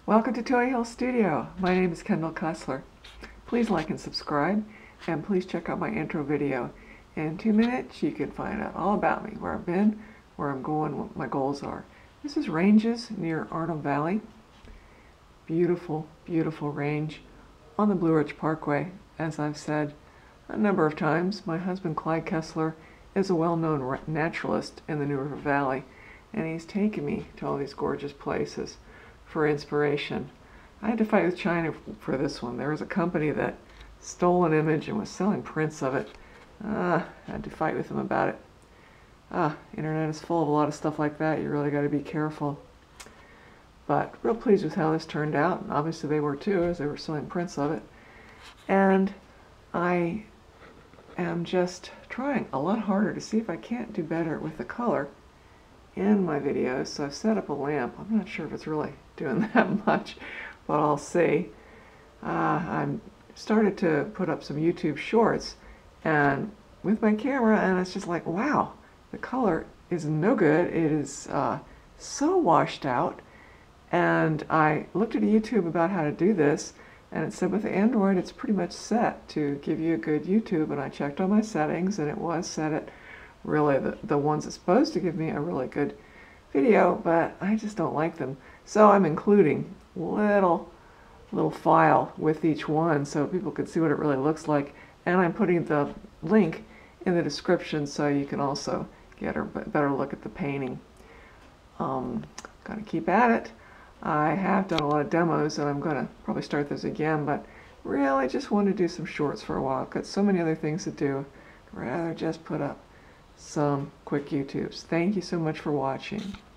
Welcome to Toy Hill Studio. My name is Kendall Kessler. Please like and subscribe, and please check out my intro video. In 2 minutes, you can find out all about me, where I've been, where I'm going, what my goals are. This is ranges near Arnold Valley. Beautiful, beautiful range on the Blue Ridge Parkway. As I've said a number of times, my husband Clyde Kessler is a well-known naturalist in the New River Valley, and he's taken me to all these gorgeous places for inspiration. I had to fight with China for this one. There was a company that stole an image and was selling prints of it. I had to fight with them about it. Internet is full of a lot of stuff like that. You really got to be careful. But real pleased with how this turned out, and obviously they were too, as they were selling prints of it. And I am just trying a lot harder to see if I can't do better with the color in my videos. So I've set up a lamp. I'm not sure if it's really doing that much, but I'll see. I'm started to put up some YouTube shorts and with my camera, and it's just like, wow, the color is no good. It is so washed out. And I looked at a YouTube about how to do this, and it said with the Android it's pretty much set to give you a good YouTube, and I checked all my settings and it was set at really the ones that's supposed to give me a really good video, but I just don't like them. So I'm including little file with each one so people can see what it really looks like, and I'm putting the link in the description so you can also get a better look at the painting. Gotta keep at it. I have done a lot of demos and I'm gonna probably start those again, but really just want to do some shorts for a while. I've got so many other things to do. I'd rather just put up some quick YouTubes. Thank you so much for watching.